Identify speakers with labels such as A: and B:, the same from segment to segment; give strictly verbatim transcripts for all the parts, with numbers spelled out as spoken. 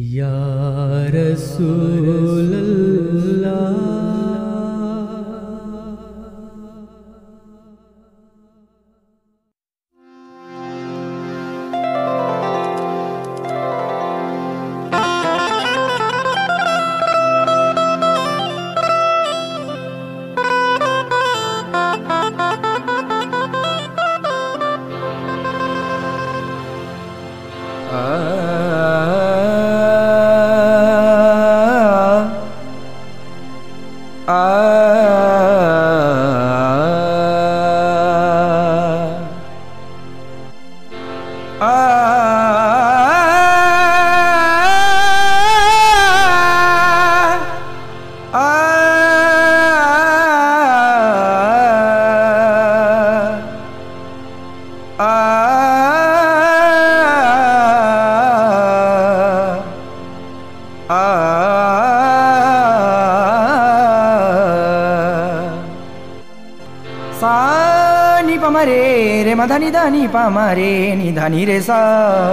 A: یا رسول اللہ
B: ni pa ma re re ma dha ni dha ni pa ma re ni dha ni re sa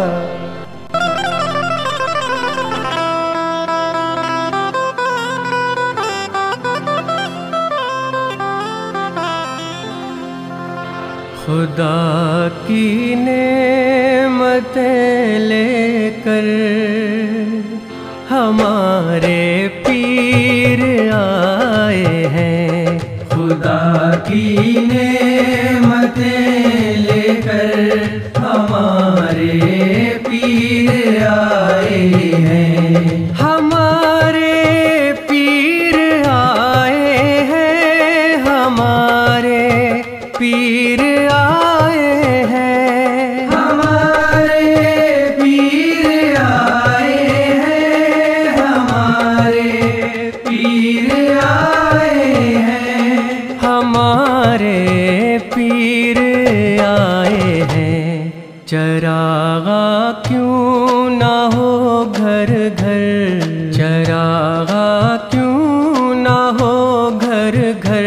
A: خدا کی نعمتیں لے کر ہمارے پیر آئے ہیں، خدا کی نعمتیں لے کر ہمارے پیر آئے ہیں، ہمارے پیر آئے ہیں، ہمارے پیر آئے ہیں، ہمارے پیر آئے ہیں، ہمارے پیر آئے ہیں، ہمارے پیر آئے ہیں، چراغا کیوں نہ ہو گھر گھر، چراغا کیوں نہ ہو گھر گھر،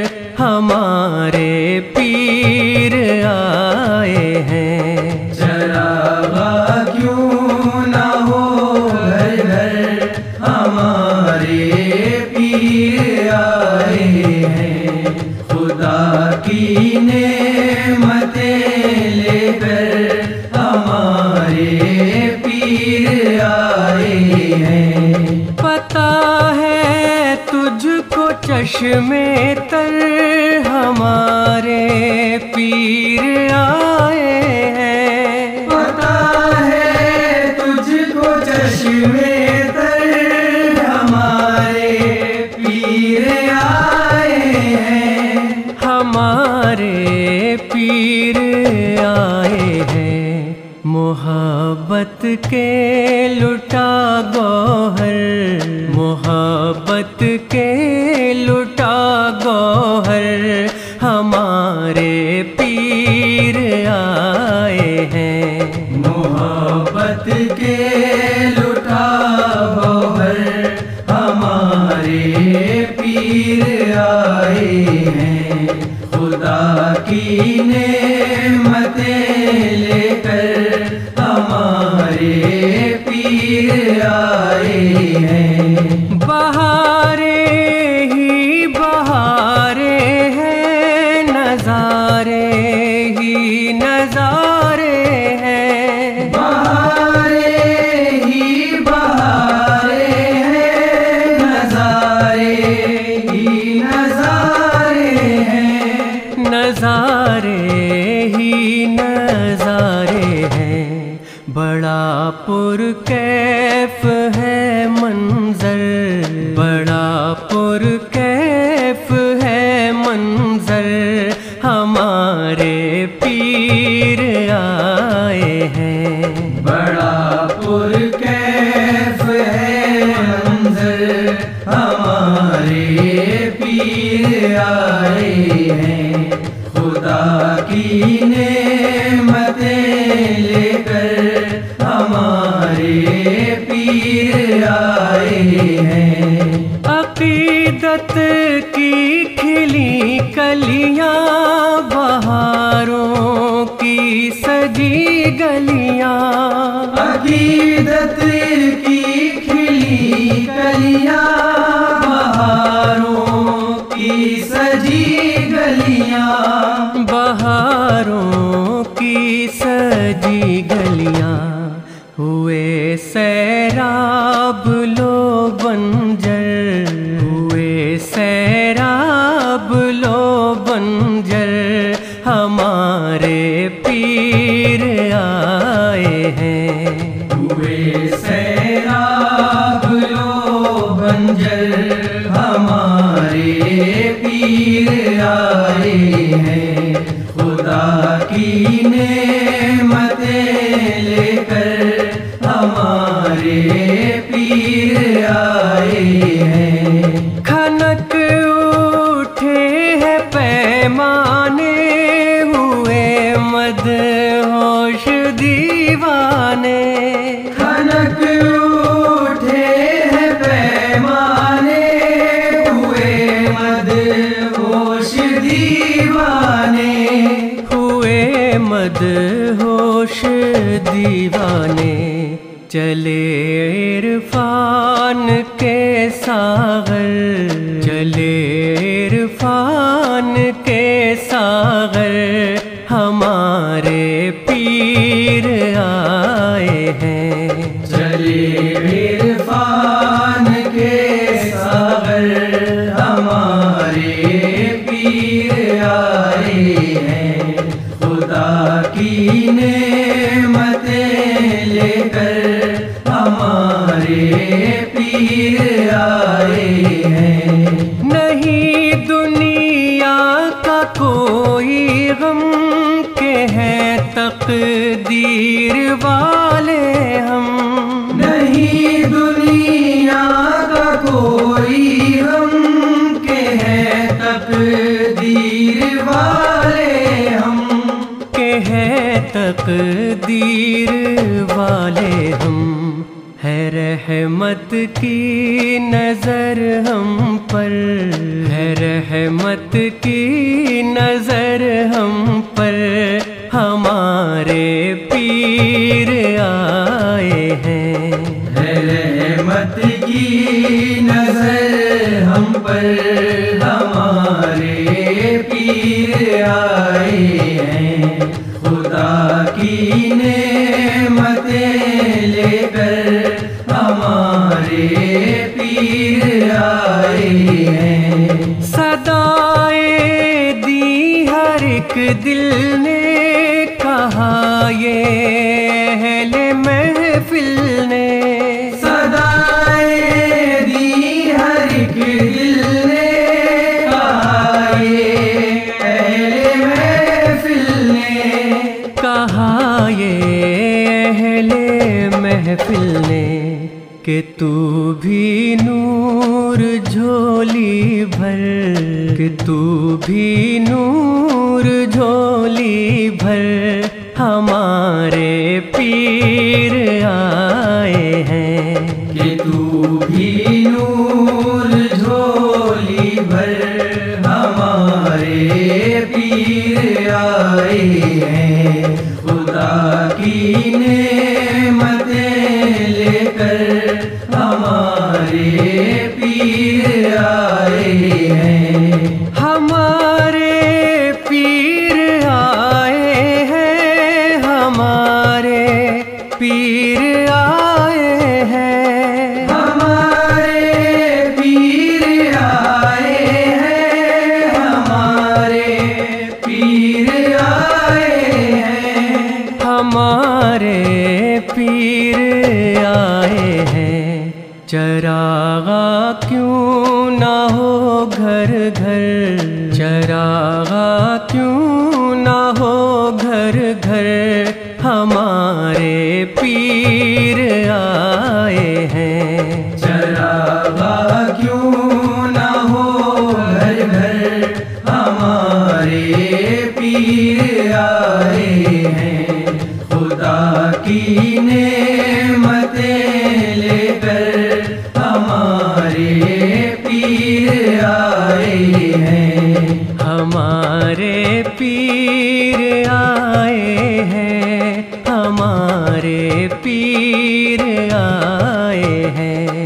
A: ہمارے پیر آئے ہیں، چراغا کیوں نہ ہو گھر گھر، ہمارے پیر آئے ہیں، خدا کی نعمتیں لے کر ہمارے پیر آئے ہیں، پتہ ہے تجھ کو چشمے تر ہمارے پیر آئے ہیں، پتہ ہے تجھ کو چشمے تر ہمارے پیر آئے ہیں، ہمارے پیر آئے ہیں، محبت کے لٹا گوہر، محبت کے لٹا گوہر، ہمارے پیر آئے ہیں، محبت کے لٹا گوہر، ہمارے پیر آئے ہیں، خدا کی نعمتیں لے کر ہمارے پیر آئے ہیں، بہارے ہی بہارے ہیں، نظارے ہی نظارے ہیں، بہارے ہی بہارے ہیں، نظارے ہی نظارے ہیں، نظارے ہی نظارے ہیں، بڑا پرکیف ہے منظر، بڑا پرکیف ہے منظر، ہمارے پیر آئے ہیں، بڑا پرکیف ہے منظر، ہمارے پیر آئے ہیں، خدا کی نعمتیں لے کر ہمارے پیر آئے ہیں، عقیدت کی کھلی کلیاں، بہاروں کی سجی گلیاں، عقیدت کی سیراب لو بنجر، ہوئے سیراب لو بنجر، ہمارے پیر آئے ہیں۔
B: ہوئے سیراب لو بنجر، ہمارے پیر آئے ہیں۔ خدا کی نعمتیں لے کر ہمارے پیر آئے ہیں۔
A: کھنک اٹھے ہیں پیمانے، ہوئے مدہوش دیوانے۔
B: کھنک اٹھے ہیں پیمانے، ہوئے مدہوش دیوانے،
A: ہوئے مدہوش دیوانے۔ چلے عرفان کے ساغر، چلے عرفان کے ساغر، ہمارے پیر آئے ہیں۔
B: چلے عرفان کے ساغر، ہمارے پیر آئے ہیں۔ خدا کی نعمتیں لے کر ہمارے پیر آئے ہیں۔
A: نہیں دنیا کا کوئی غم، کہ ہیں تقدیر والے ہم۔
B: نہیں دنیا کا کوئی غم، کہ ہیں تقدیر والے ہم،
A: کہ ہیں تقدیر والے ہم۔ ہے رحمت کی نظر ہم پر، ہے رحمت کی نظر ہم پر، ہمارے پیر آئے ہیں۔
B: ہے رحمت کی نظر ہم پر، ہمارے پیر آئے ہیں۔ خدا کی نعمتیں لے کر ہمارے پیر آئے ہیں۔
A: صدائیں دی ہر ایک دل نے، کہا یہ اہل محفل نے۔
B: صدائیں دی ہر ایک دل نے، کہا یہ اہل محفل نے،
A: کہا یہ اہل محفل نے، کہ تو بھی نور جھولی بھر، کہ تو بھی نور جھولی بھر، ہمارے پیر آئے ہیں۔
B: کہ تو بھی نور جھولی بھر، ہمارے پیر آئے ہیں۔ خدا کی نعمتیں لے کر ہمارے پیر آئے ہیں۔
A: ہمارے پیر آئے ہیں، ہمارے پیر آئے ہیں،
B: ہمارے پیر آئے ہیں، ہمارے پیر آئے ہیں،
A: ہمارے پیر آئے ہیں۔ چراغا کیوں نہ ہو گھر گھر، چراغا کیوں نہ ہو گھر گھر، ہمارے پیر آئے ہیں۔
B: چراغا کیوں نہ ہو گھر گھر، ہمارے پیر آئے ہیں۔ خدا کی نعمتیں لے کر ہمارے پیر آئے ہیں۔
A: ہمارے پیر آئے ہیں، ہمارے پیر آئے ہیں،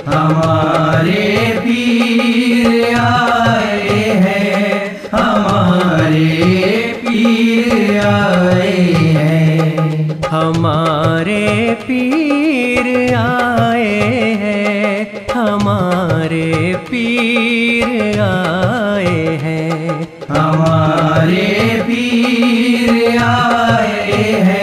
B: ہمارے پیر آئے ہیں، ہمارے پیر آئے ہیں۔
A: ہمارے پیر آئے ہیں، ہمارے پیر آئے ہیں،
B: ہمارے پیر آئے ہیں۔